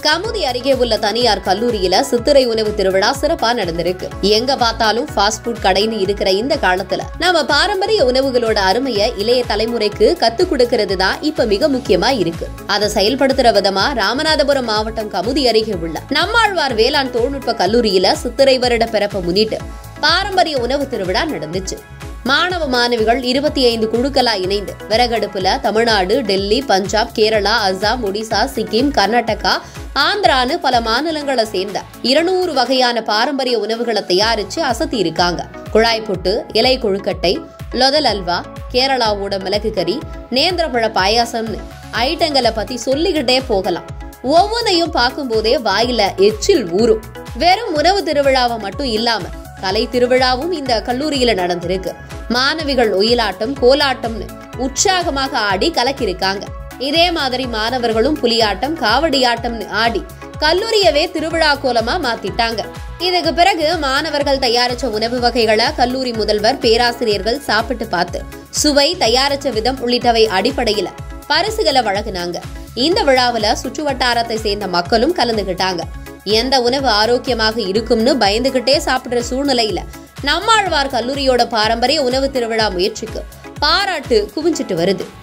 கமுதி அருகே உள்ள தனியார் கல்லூரியில சித்திரை உணவு திருவிழா சிறப்பா நடந்திருக்கு. எங்க பார்த்தாலும் ஃபாஸ்ட் ஃபுட் கடைன்னு இருக்கிற இந்த காலத்துல நம்ம பாரம்பரிய உணவுகளோட அருமையை இளைய தலைமுறைக்கு கத்துக் கொடுக்கிறது தான் இப்ப மிக முக்கியமா இருக்கு. அதை செயல்படுத்துற விதமா ராமநாதபுரம் மாவட்டம் கமுதி அருகே உள்ள நம்மாழ்வார் வேளாண் தொழில்நுட்ப கல்லூரியில சித்திரை வருட பிறப்பை முன்னிட்டு பாரம்பரிய உணவு திருவிழா நடந்துச்சு. மாணவ மாணவிகள் 25 குழுக்களா இணைந்து விறகடுப்புல தமிழ்நாடு, டெல்லி, பஞ்சாப், கேரளா, அசாம், ஒடிசா, சிக்கிம், கர்நாடகா, ஆந்திரான்னு பல மாநிலங்களை சேர்ந்த 200 வகையான பாரம்பரிய உணவுகளை தயாரிச்சு அசத்தி இருக்காங்க. குழாய் புட்டு, இலை கொழுக்கட்டை, லொதல் அல்வா, கேரளாவோட மிளகு கறி, நேந்திரப்பழ பாயாசம்னு ஐட்டங்களை பத்தி சொல்லிக்கிட்டே போகலாம். ஒவ்வொன்றையும் பார்க்கும் போதே வாயில எச்சில் ஊறும். வெறும் உணவு திருவிழாவை மட்டும் இல்லாம கலை திருவிழாவும் இந்த கல்லூரியில நடந்திருக்கு. மாணவிகள் ஒயிலாட்டம், கோலாட்டம்னு உற்சாகமாக ஆடி கலக்கிருக்காங்க. இதே மாதிரி மாணவர்களும் புலியாட்டம், காவடியாட்டம்னு ஆடி கல்லூரியவே திருவிழா கோலமா மாத்திட்டாங்க. இதுக்கு பிறகு மாணவர்கள் தயாரிச்ச உணவு வகைகளை கல்லூரி முதல்வர், பேராசிரியர்கள் சாப்பிட்டு பார்த்து சுவை, தயாரிச்ச விதம் உள்ளிட்டவை அடிப்படையில பரிசுகளை வழங்கினாங்க. இந்த விழாவில சுற்று வட்டாரத்தை சேர்ந்த மக்களும் கலந்துகிட்டாங்க. எந்த உணவு ஆரோக்கியமாக இருக்கும்னு பயந்துகிட்டே சாப்பிடுற சூழ்நிலையில நம்மாழ்வார் கல்லூரியோட பாரம்பரிய உணவு திருவிழா முயற்சிக்கு பாராட்டு குவிஞ்சிட்டு வருது.